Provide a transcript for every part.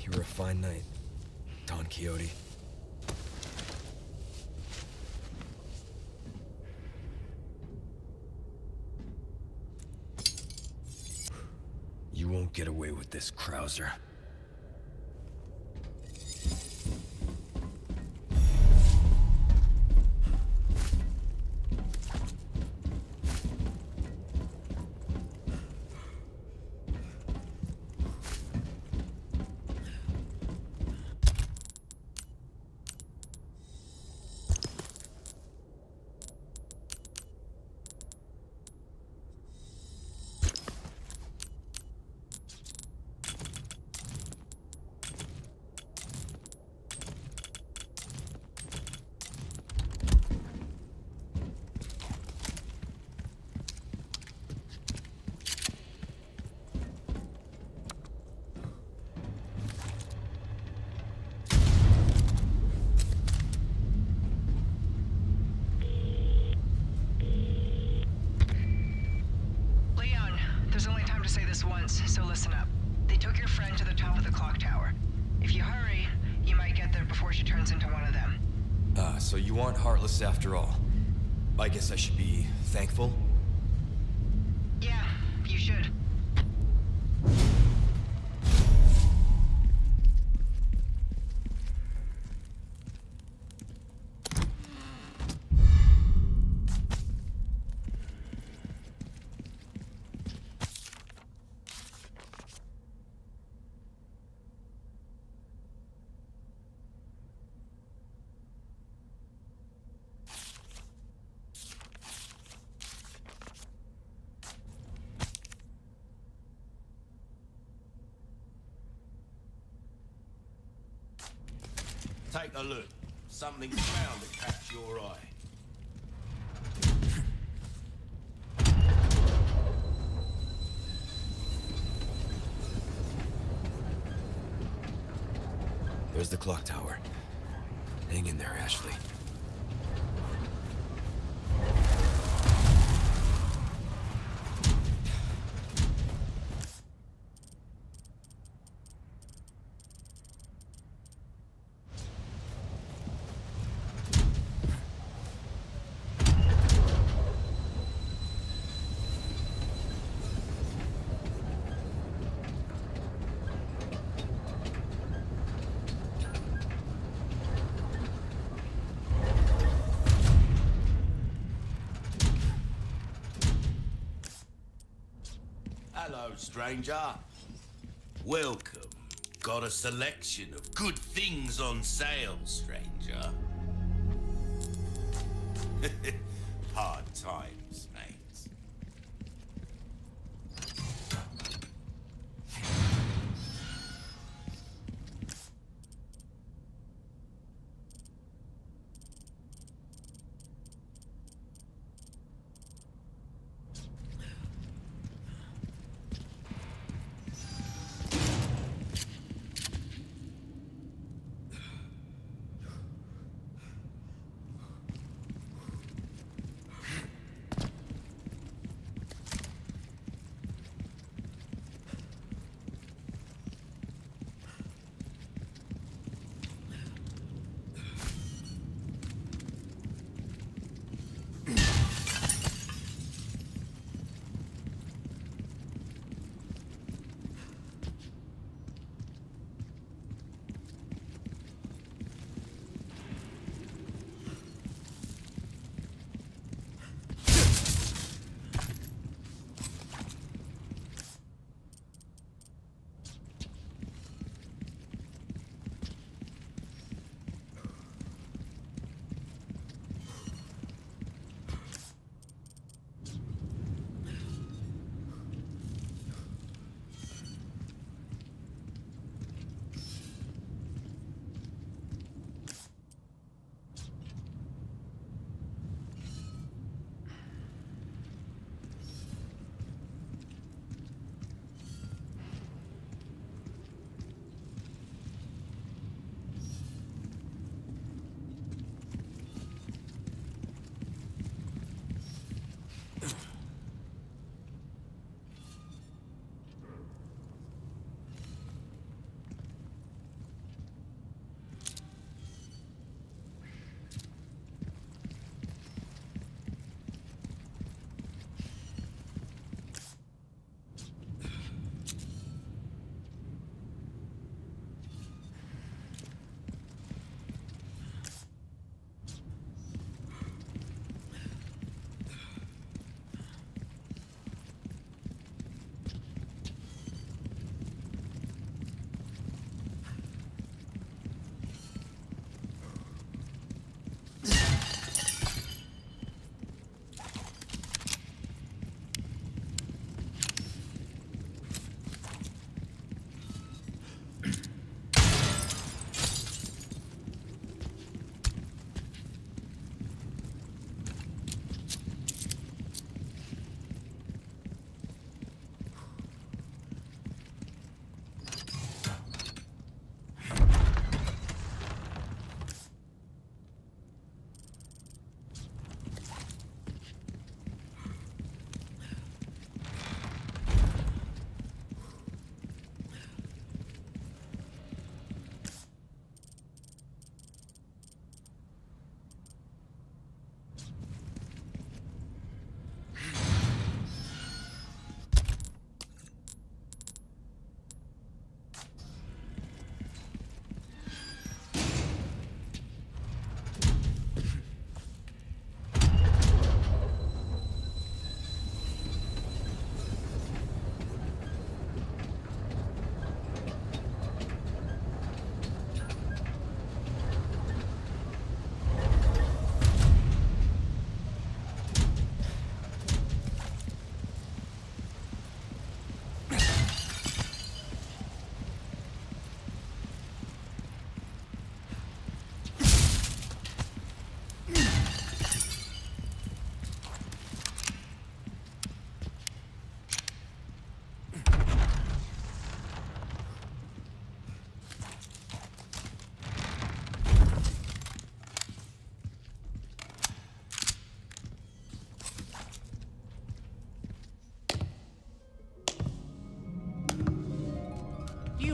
You were a fine knight, Don Quixote. You won't get away with this, Krauser. Once, so listen up. They took your friend to the top of the clock tower. If you hurry, you might get there before she turns into one of them. So you aren't heartless after all. I guess I should be thankful? Yeah, you should. Take a look. Something's bound to catch your eye. There's the clock tower. Hang in there, Ashley. Hello, stranger. Welcome. Got a selection of good things on sale, stranger. Hard times, mate.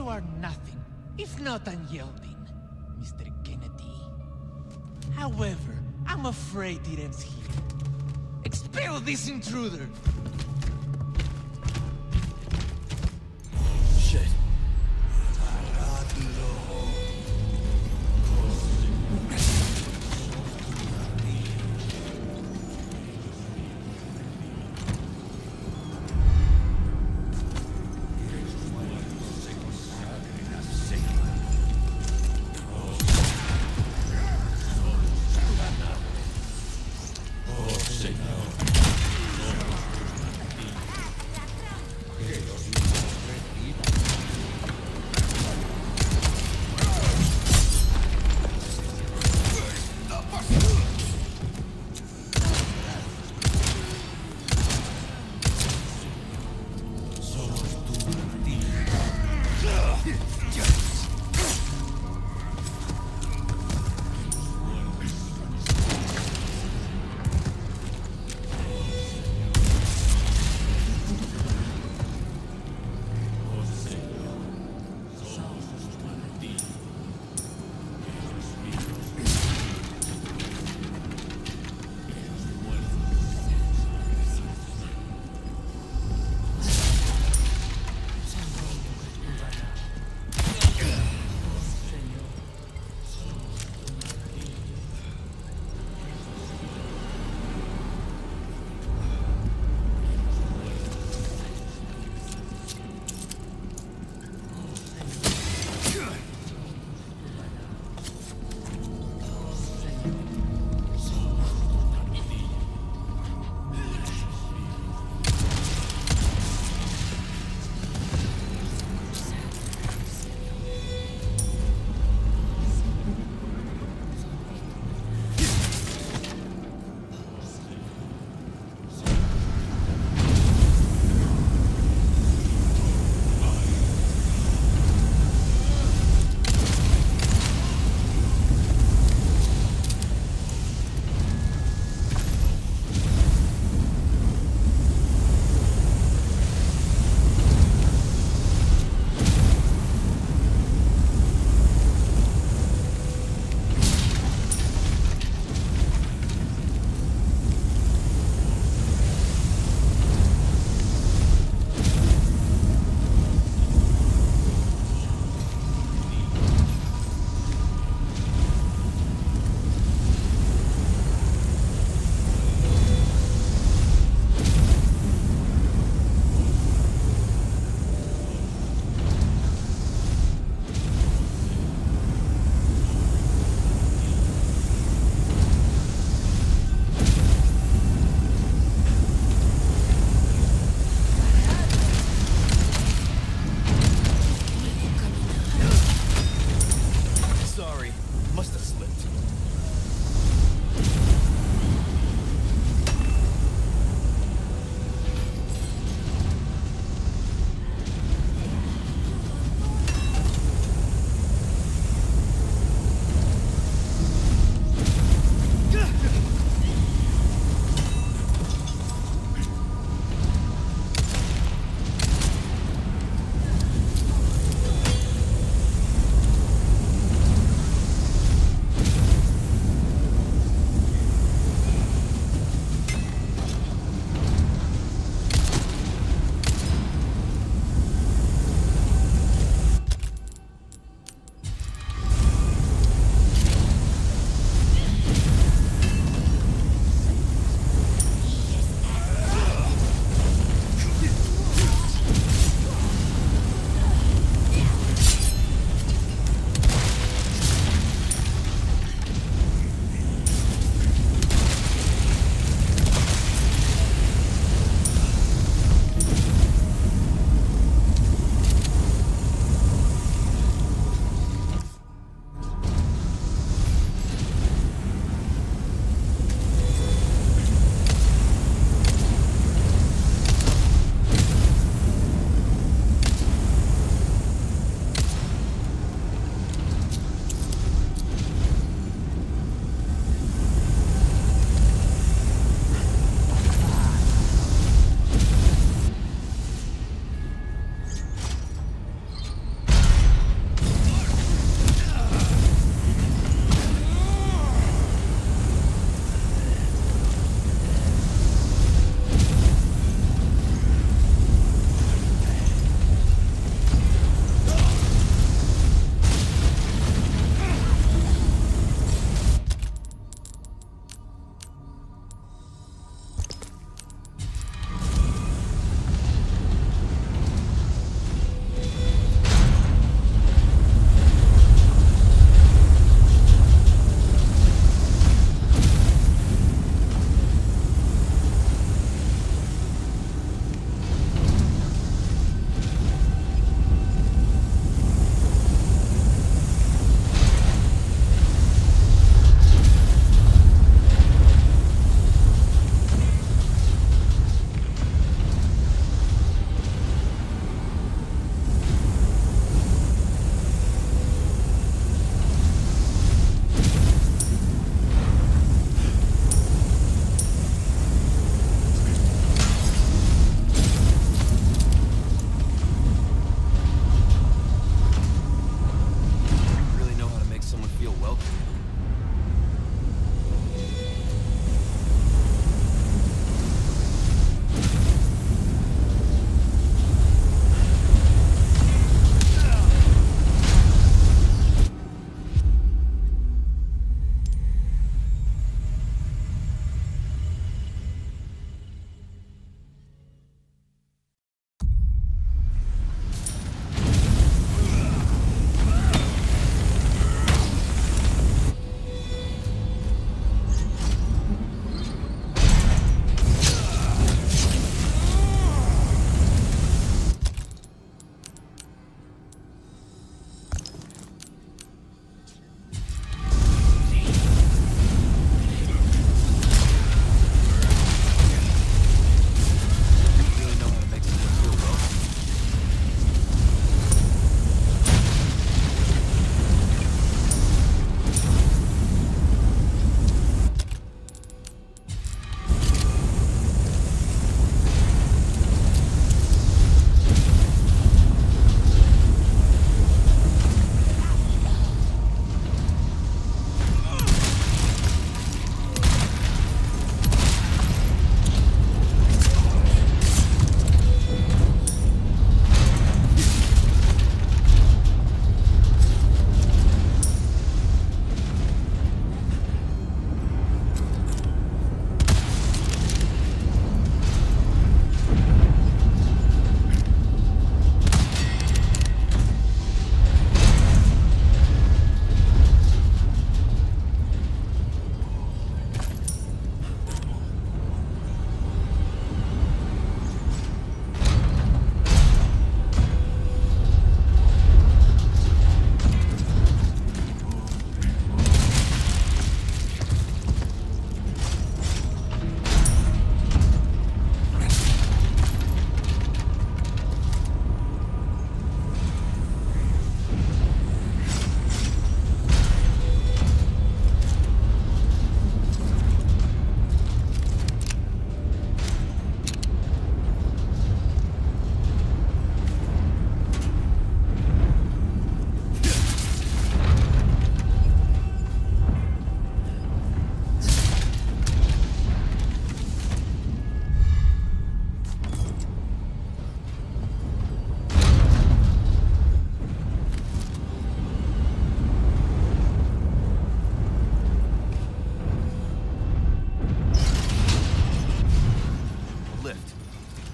are nothing, if not unyielding, Mr. Kennedy. However, I'm afraid it ends here. Expel this intruder! Shit.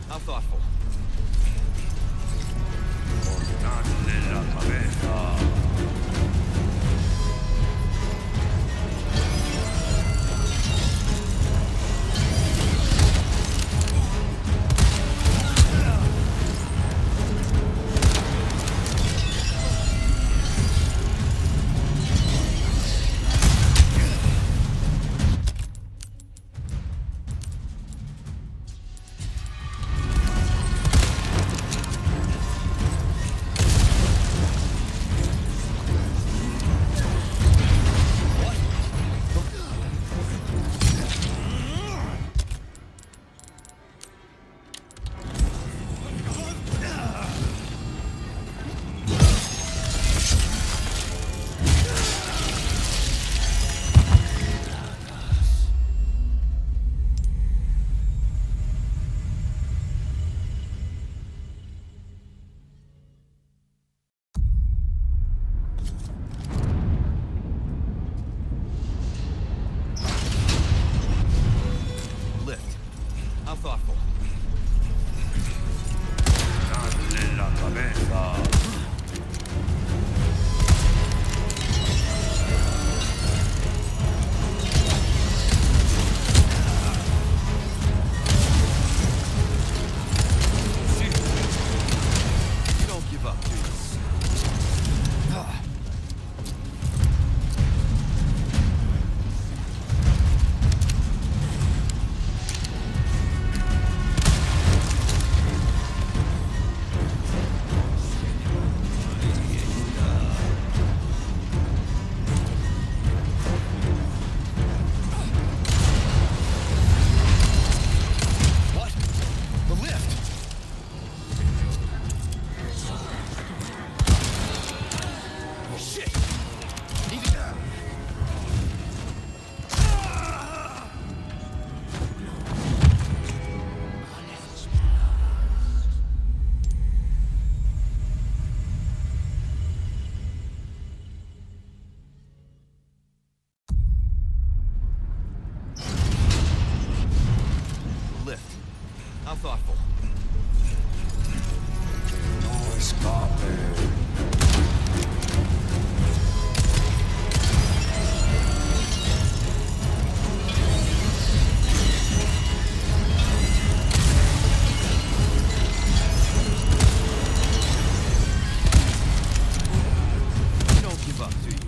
How thoughtful. Cortarle la cabeza. Lift. How thoughtful. Cortarle la cabeza. You don't give up, do you? What? The lift! Shit! Need to... Lift. How thoughtful. No escape. You don't give up, do you?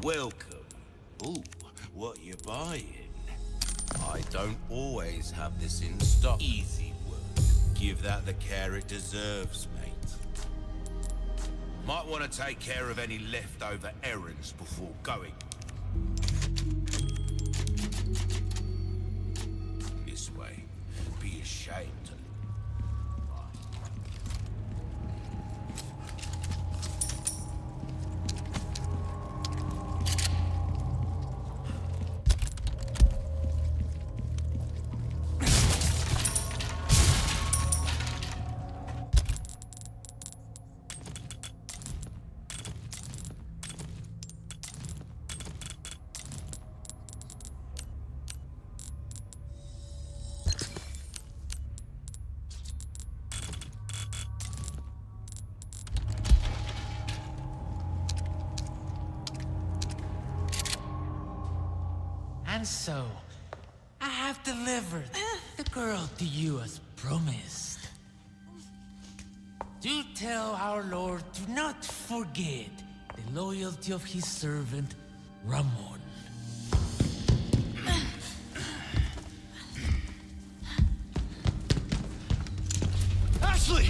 Welcome. Ooh, what you buying? I don't always have this in stock. Easy work. Give that the care it deserves, mate. Might want to take care of any leftover errands before going. This way. Be ashamed to... And so, I have delivered the girl to you as promised. Do tell our Lord to not forget the loyalty of his servant, Ramon. Ashley!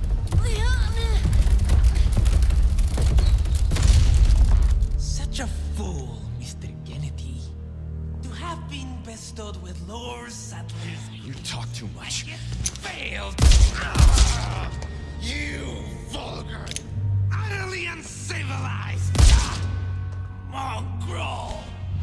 Such a fool, Mr. Kennedy. To have been bestowed with Lord Sattler's... You talk too much. It failed! You vulgar! Utterly uncivilized! Mongrel!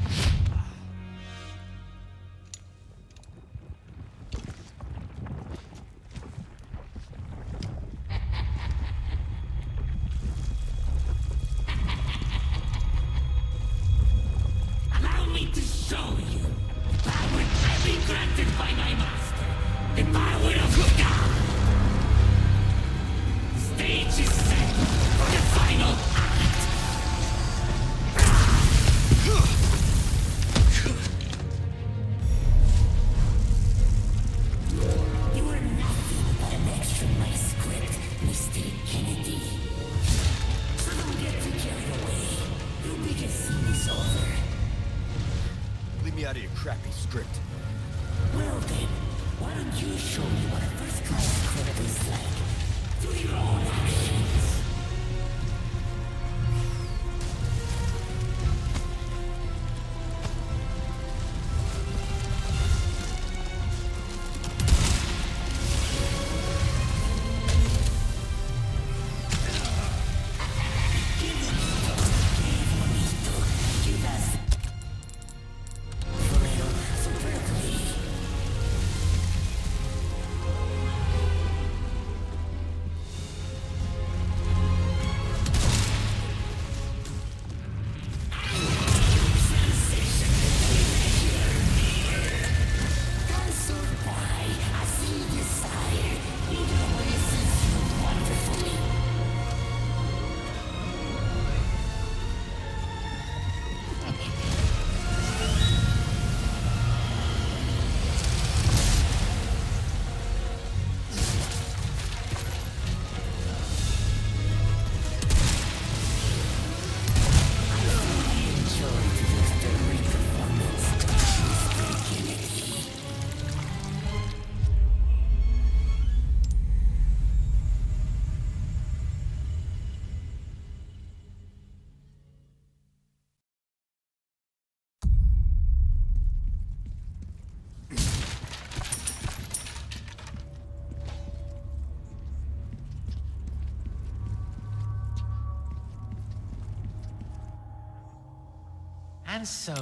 Allow me to show you the power I've been granted by my master. The power of God! Stage is set for the final act! You are nothing but an extra in my script, Mr. Kennedy. So don't get too carried away. Your biggest scene is over. Leave me out of your crappy script. Well then, why don't you show me what a first-class credit is like? Through your own actions. And so...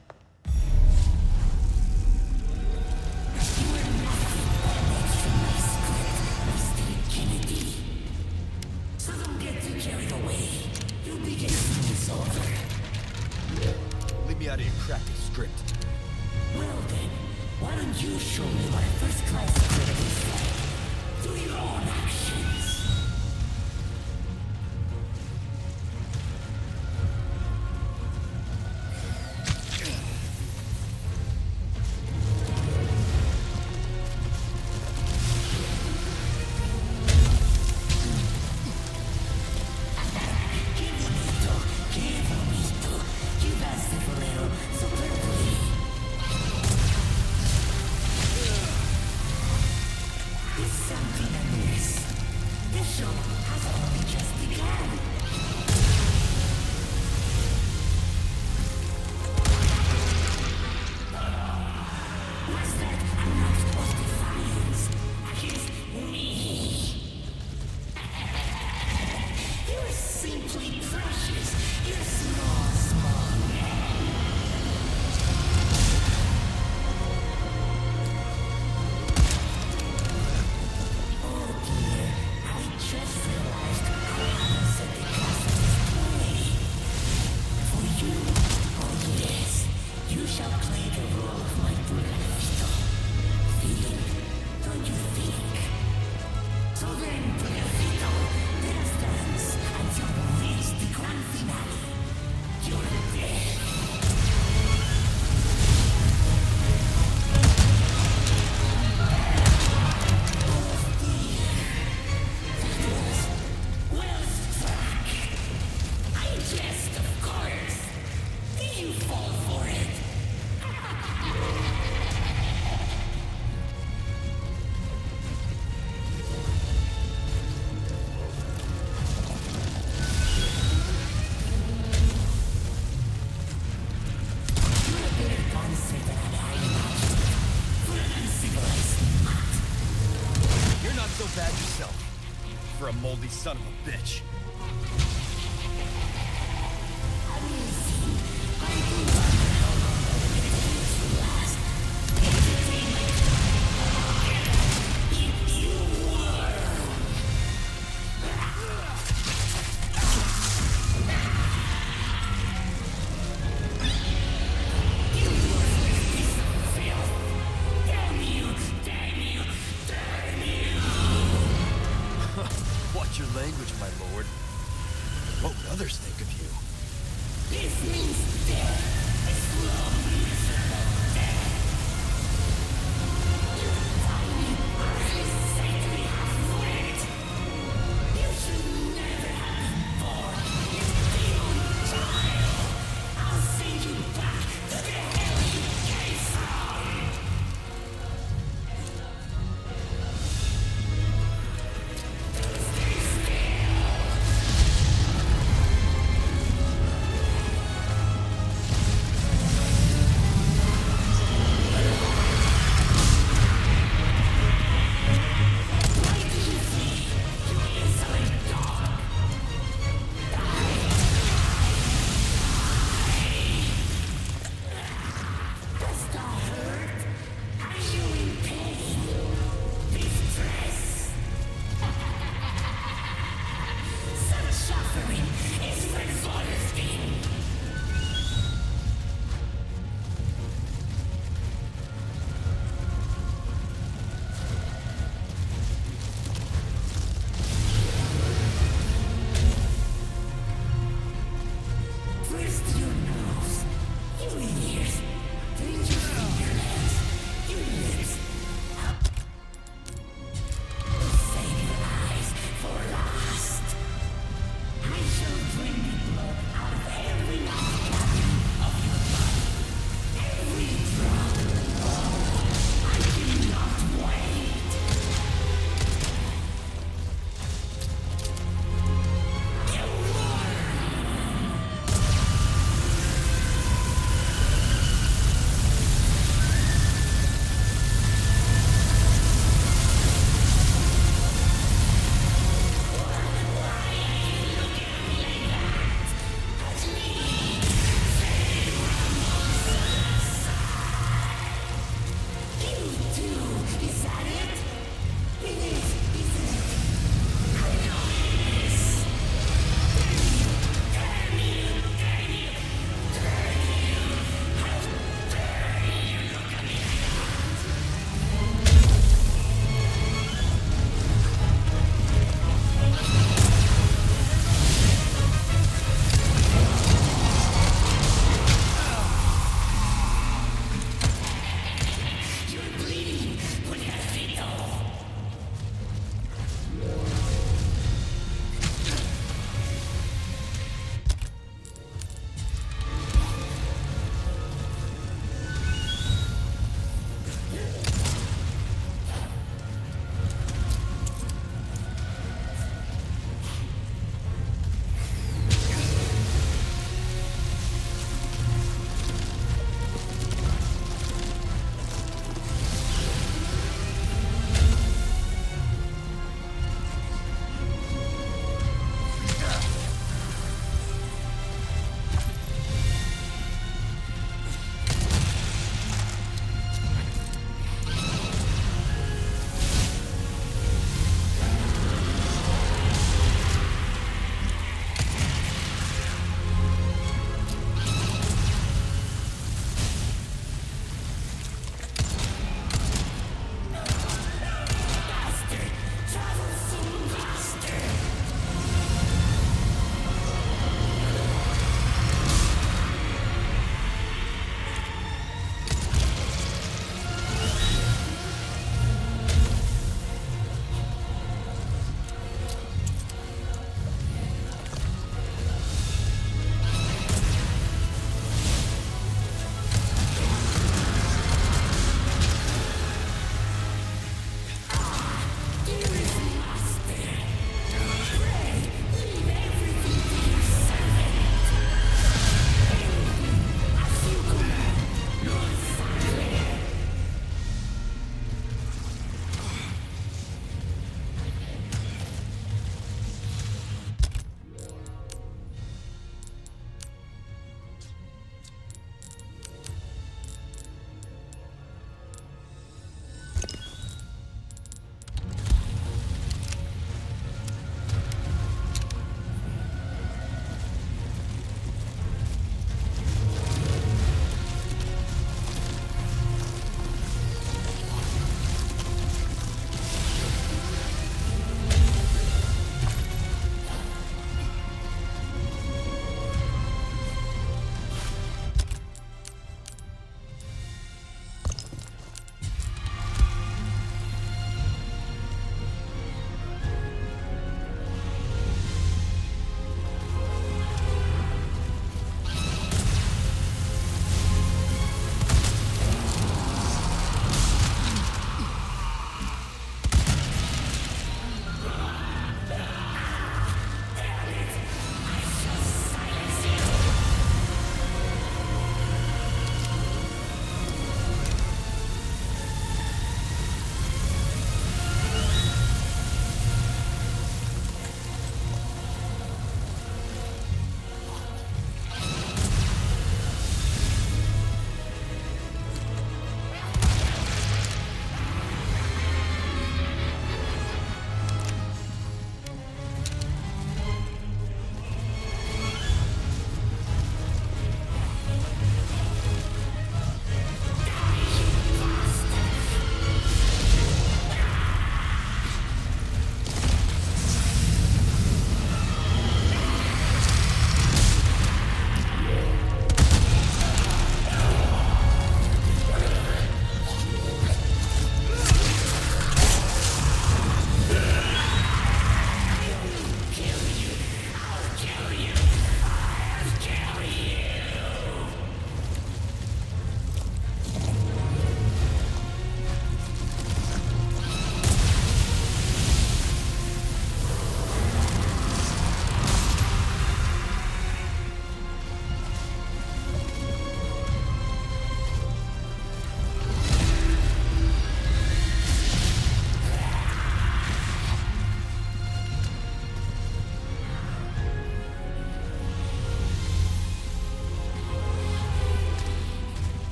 So don't get too carried away. Your biggest scene is over. Leave me out of your crappy script. Well then, why don't you show me what a first-class credit is like? Through your own actions. There's something amiss. This show has only just begun. Was that an act of defiance against me? You're simply precious. You're small, small man. Oh dear, I just realized I haven't set the castle display. For you, oh yes, you shall play the role of my Brunelito. Feeling, don't you think? So then, Brunelito, let us dance until we reach the grand finale. Your death. Well struck. I jest, of course. Do you fall for it? You're a better dancer than I imagined. For an uncivilized mutt. You're not so bad yourself. For a moldy son of a bitch. Amazing. I do wonder how long the interviews will last. Entertainment. If you were. You worthless piece of filth. Damn you, damn you, damn you. Watch your language, my lord. What would others think of you? This means death. A slow, miserable death. You tiny, worthless saintly half-wit. You should never have been born, you demon child. I'll send you back to the hell you came from. Stay still.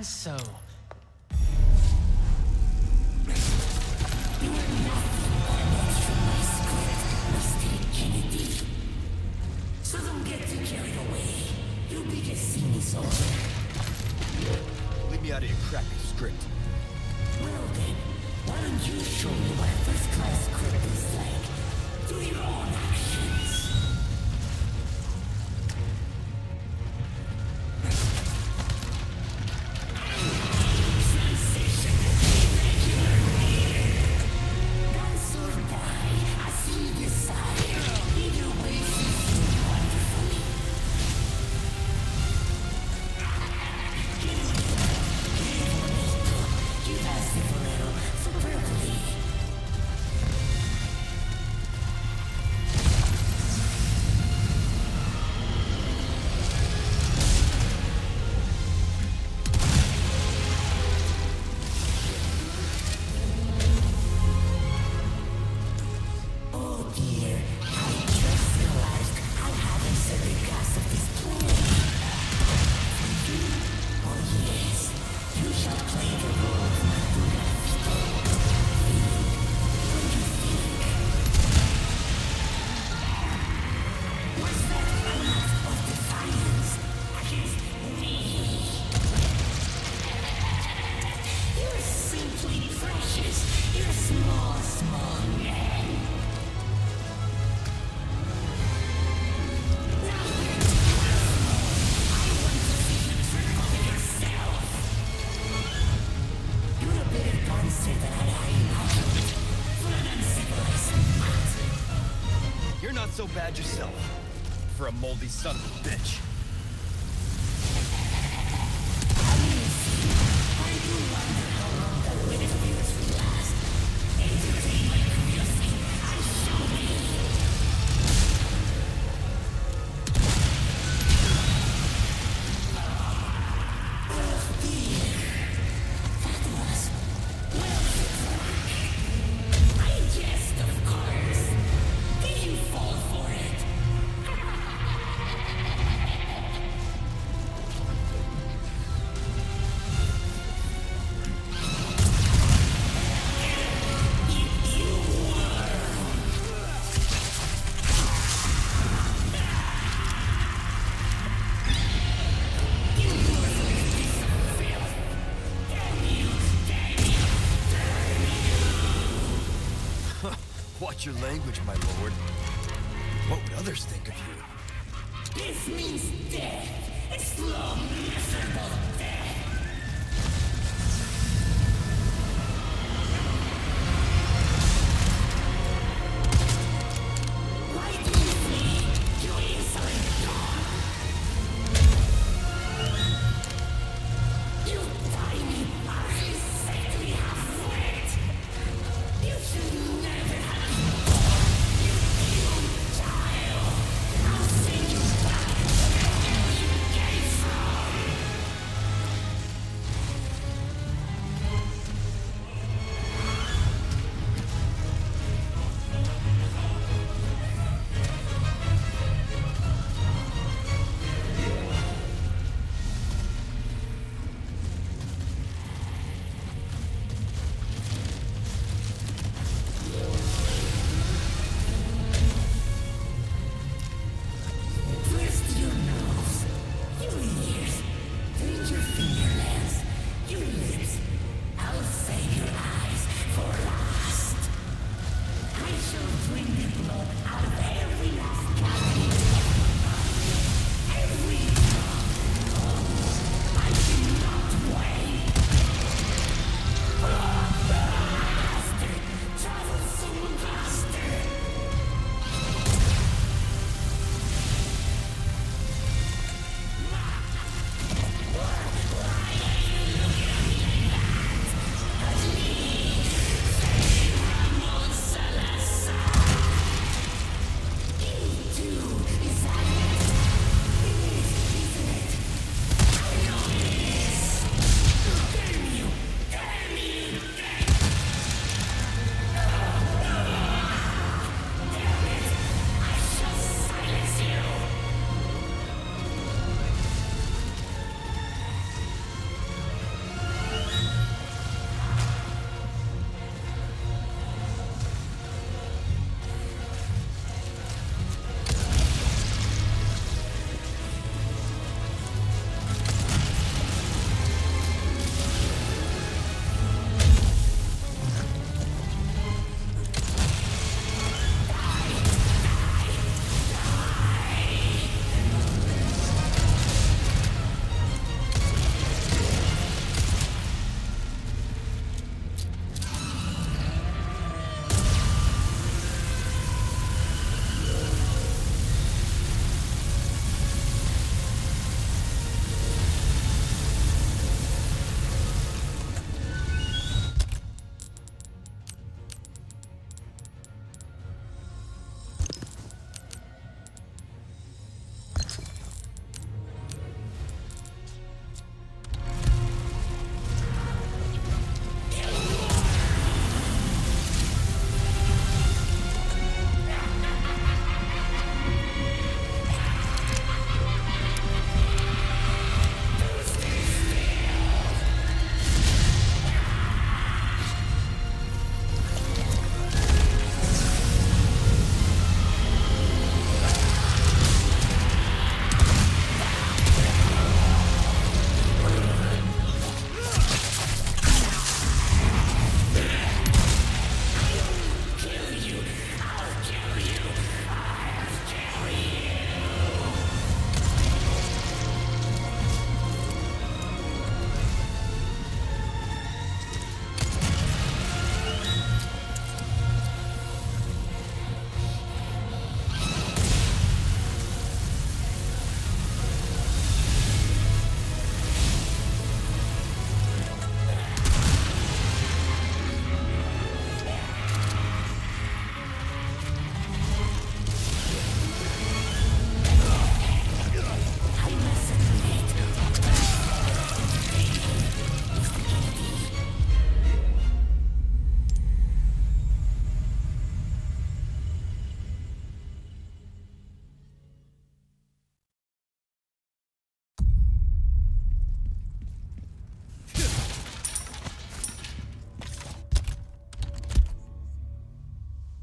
And so... You are nothing but an extra my script, Mr. Kennedy. So don't get too carried away. Your biggest scene is over. Leave me out of your crappy script. Well then, why don't you show me what a first-class script is like through your own actions? Dance or die, I see you decide. Either way suits you wonderfully. You've asked it a little, superbly. Oh dear, I just realized I haven't said the cost of this plan. Oh yes, you shall play the role of my Buddha. What do you think? Was that an act of defiance against me? You're simply precious. You're a small, small man. Now then, I want to see you trip over yourself. You're a better monster than I imagined. For an uncivilized mutt. You're not so bad yourself. For a moldy son of a bitch. I do wonder how long that wait of yours will last. Entertain my curiosity and show me. Oh dear. That was well struck. I jest, of course. Did you fall for it? Watch your language, my lord. What would others think of you? This means death. A slow, miserable death. Why do you flee, you insolent dog? You tiny, ugly, sickly half-wit. You should never have been born, you evil child. I'll send you back to the hell you came from.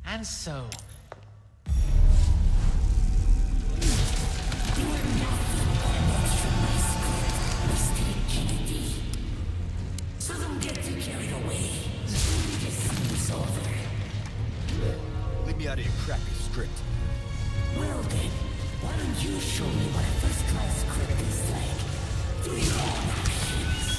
And so... You are nothing but an extra my script, Mr. Kennedy. So don't get too carried away. This scene's over. Leave me out of your crappy script. Well then, why don't you show me what a first-class script is like? Through your own actions.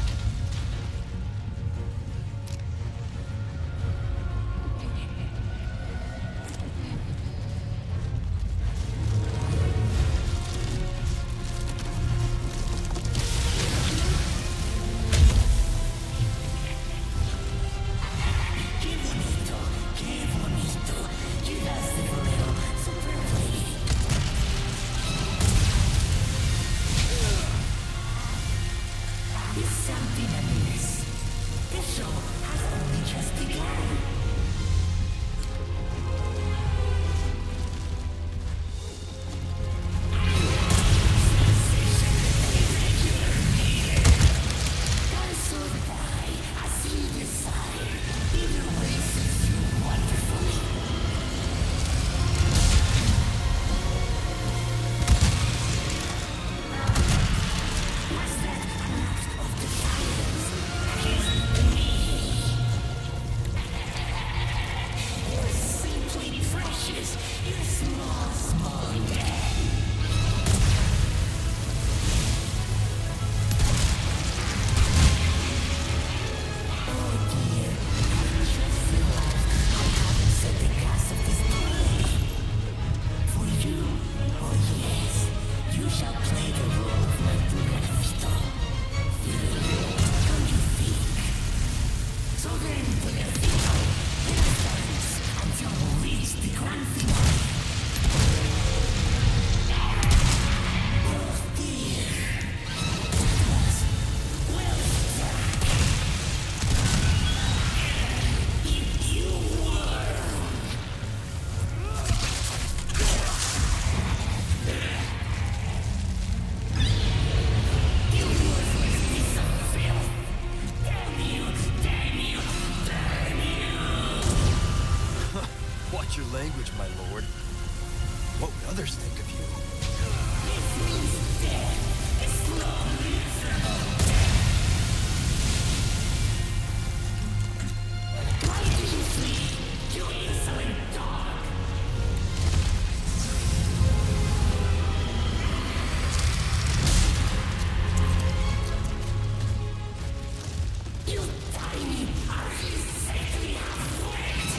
Your language, my lord. What would others think of you? Why did you flee? You insolent dog! You tiny, ugly, sickly half-wit!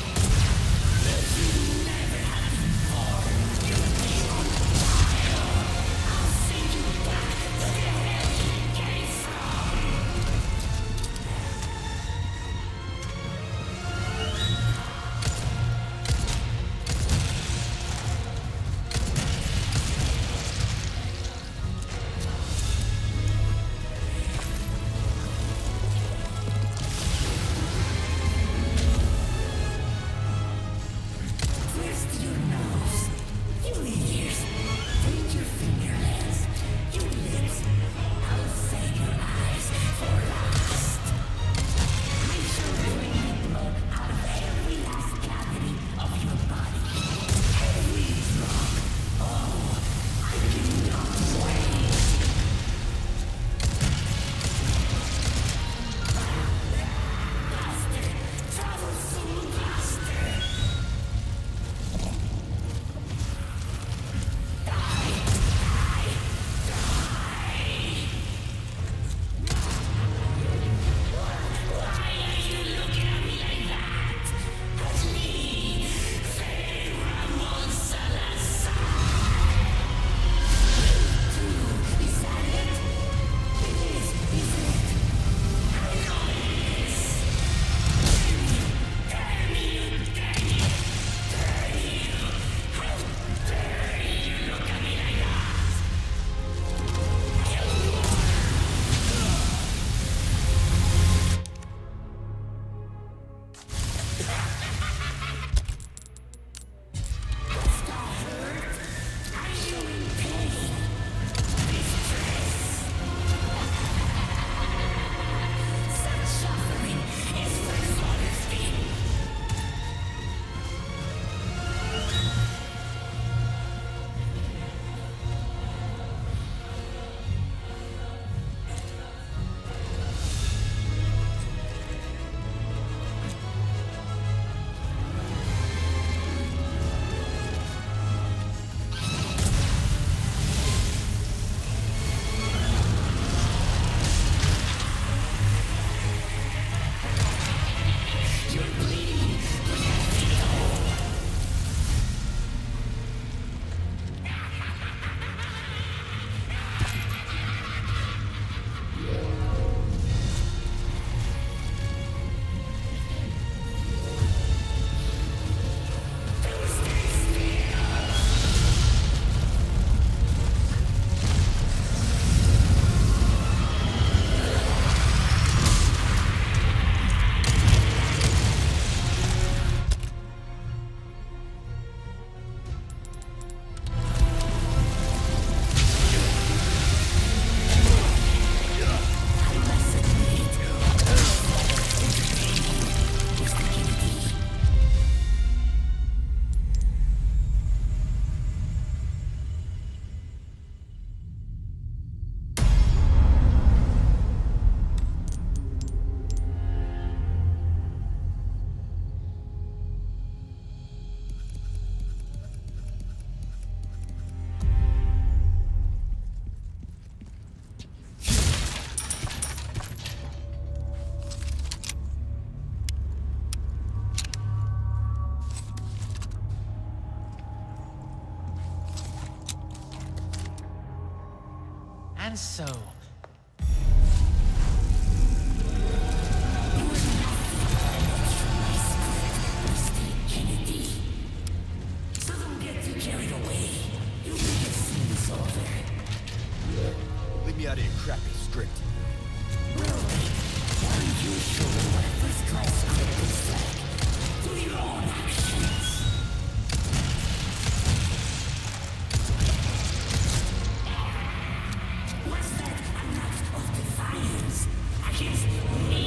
And so, So don't get too carried away. You'll make it soon is over. Leave me out of your crappy script. Well then, why don't you show me what a first-class script looks like? Through your own actions. Was that an act of defiance against me?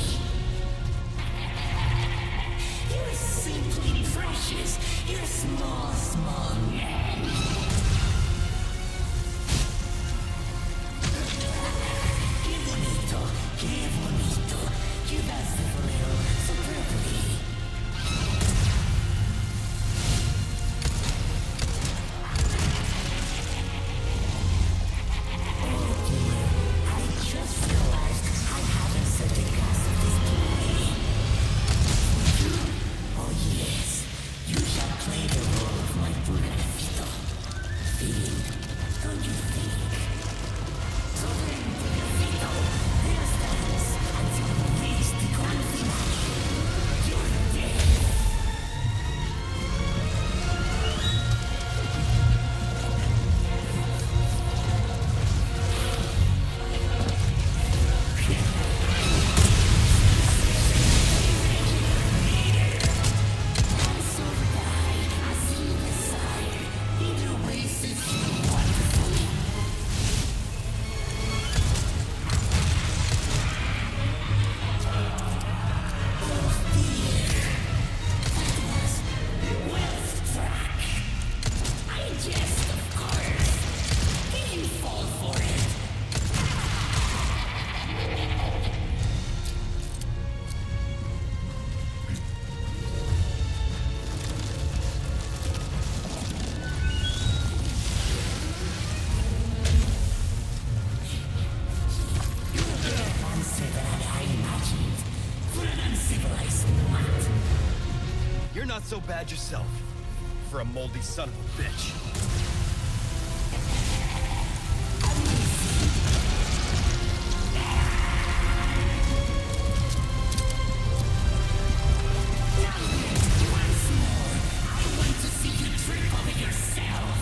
You're simply precious. You're small, small man. Que bonito, que bonito. You dance the flare superbly. Oh dear, I just realized I haven't set the gas of this play. Oh yes, you shall play the role of my Bugarfito. Fitting, don't you think? So then, Bugarfito, there stands until we reach the grand finale. Your death. And so die, as you desire. Either way suits you wonderfully. Oh dear, that was well struck. I jest, of course. Did you fall for it? You're a better monster than I imagined. For an uncivilized mutt. You're not so bad yourself. For a moldy son of a bitch. Once more, I want to see you trip over yourself.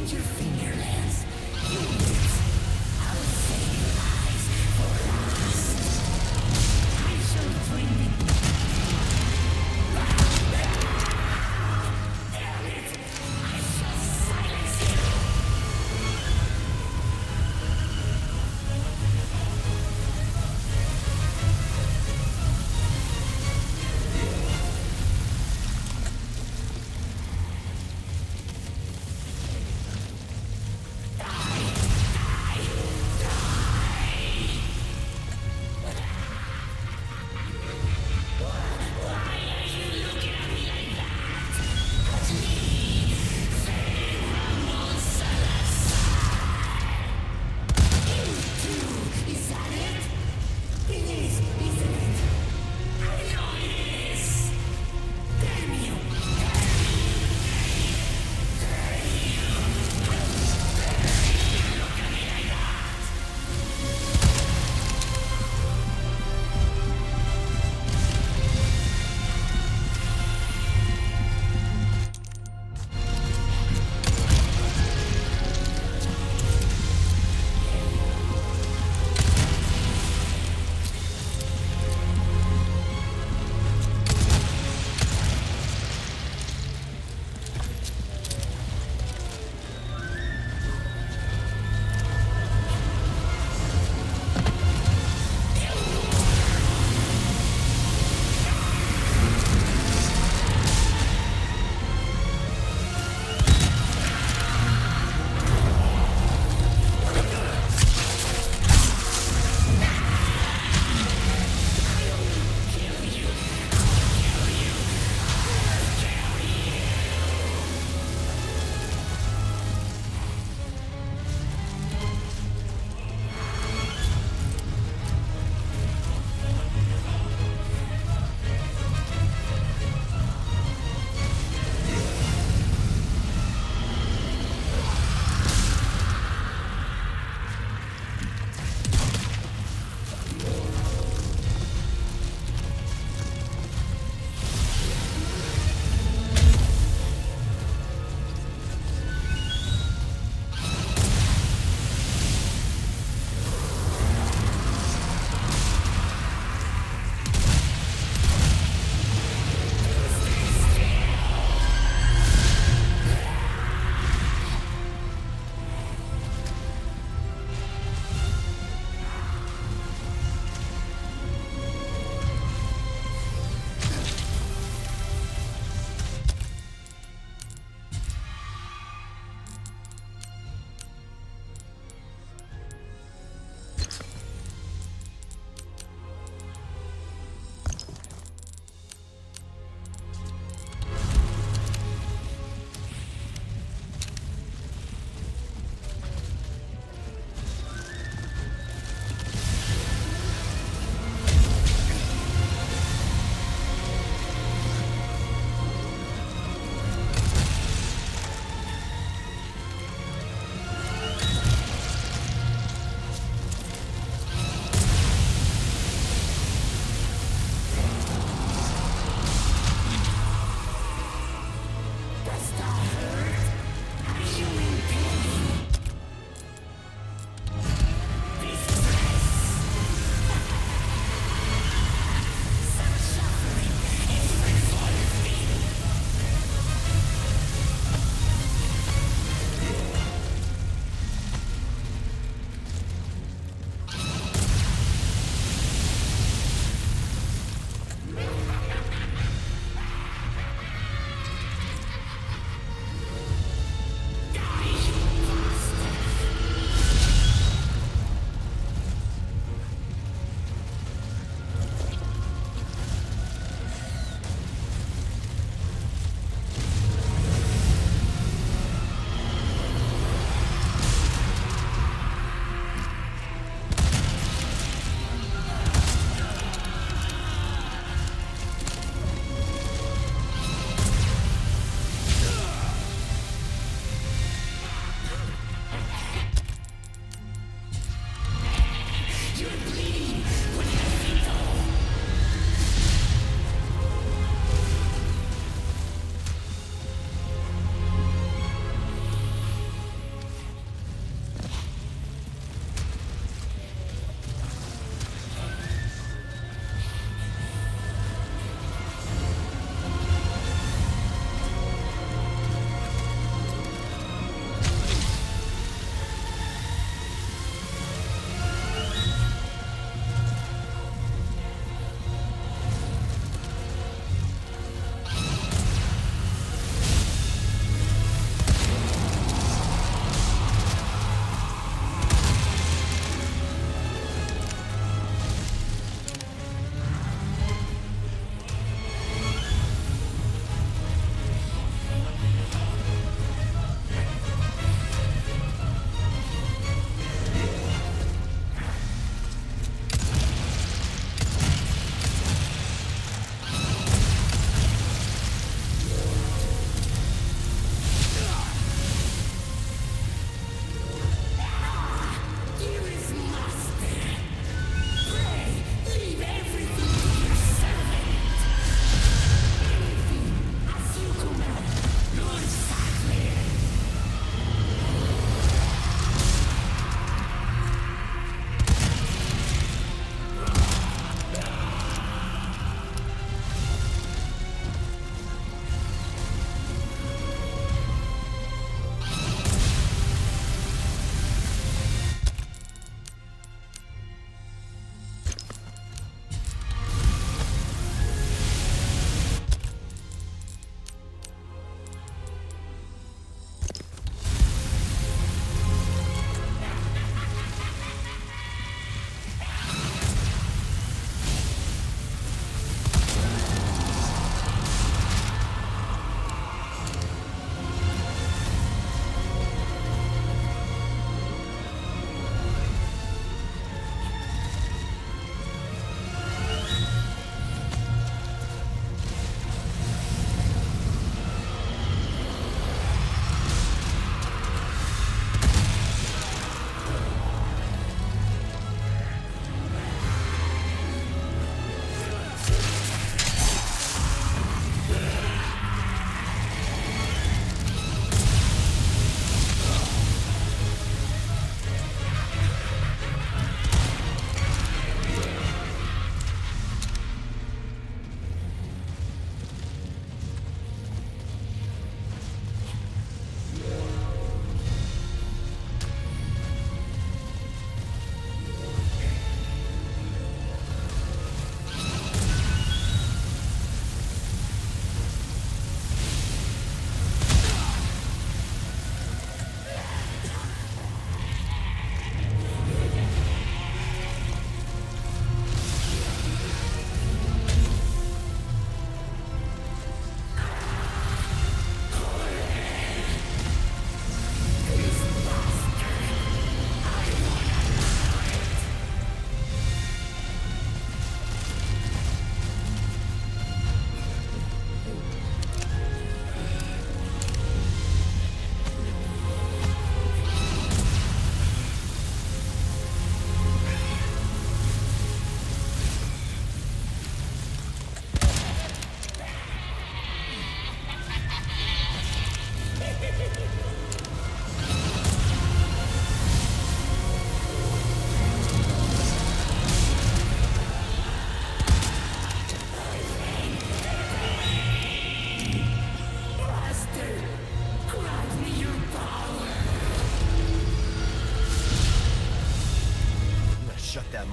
and your fingerlands. Humans, I'll save your lives for us. I shall bring the Die!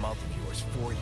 mouth of yours for you.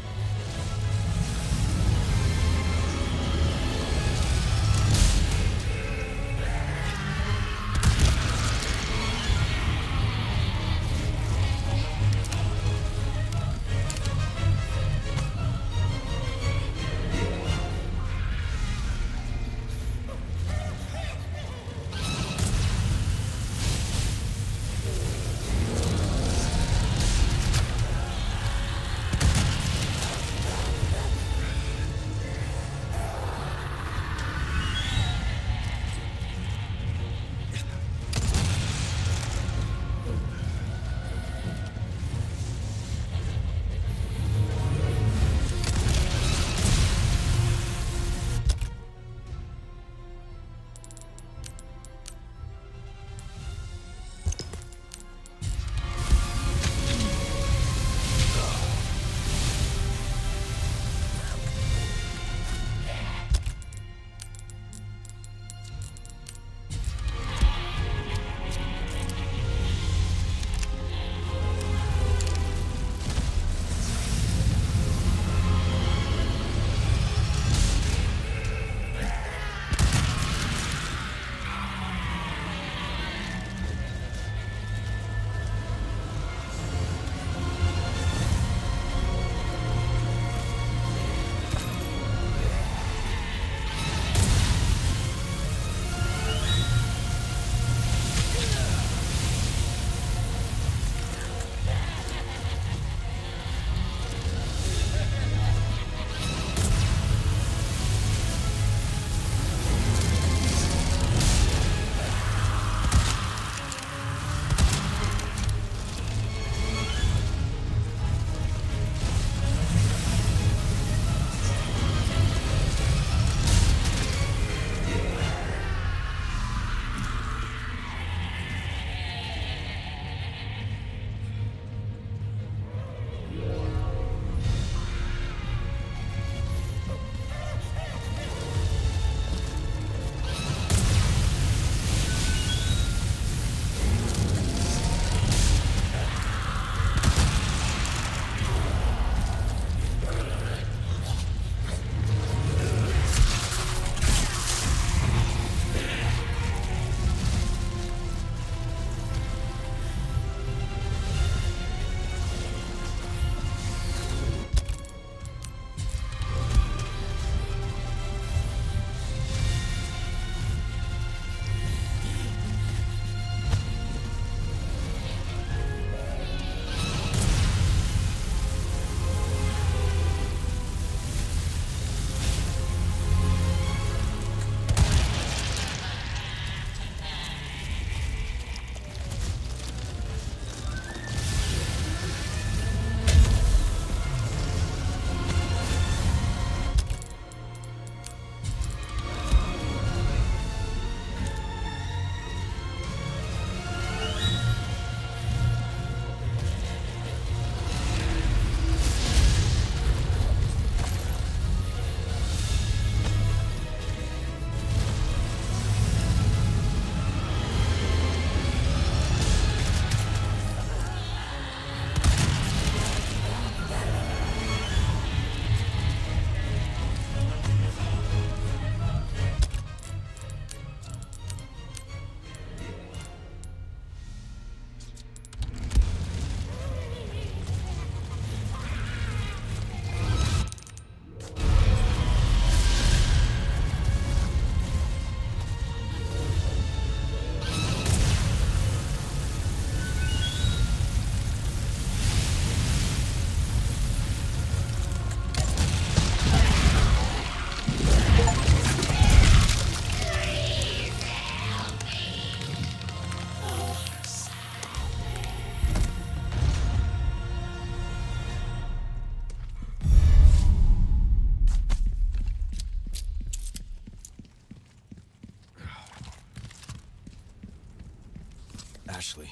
Ashley,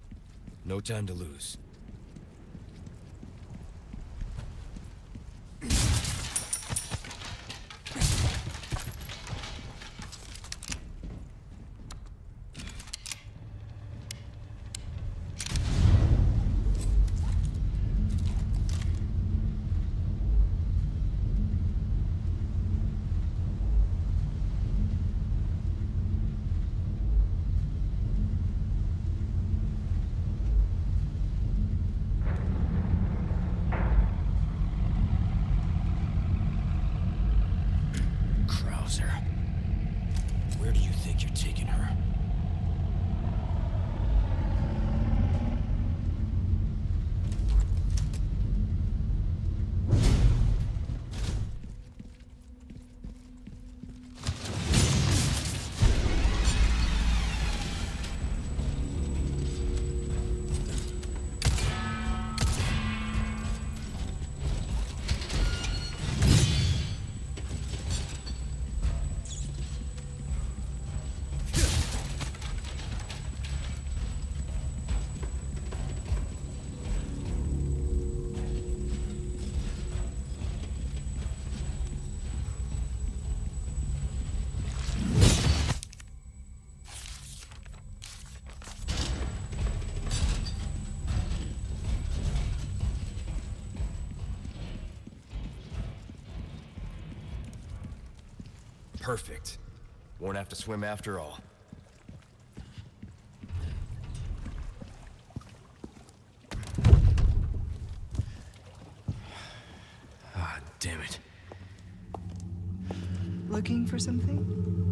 no time to lose. Perfect. Won't have to swim after all. Ah, damn it. Looking for something?